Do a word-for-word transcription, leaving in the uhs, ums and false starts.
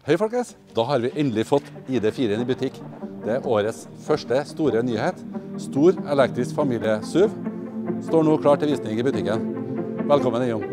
Hei folkens, da har vi endelig fått I D fire i butikk. Det er årets første store nyhet. Stor elektrisk familie-S U V står nå klar til visning i butikken. Velkommen innom.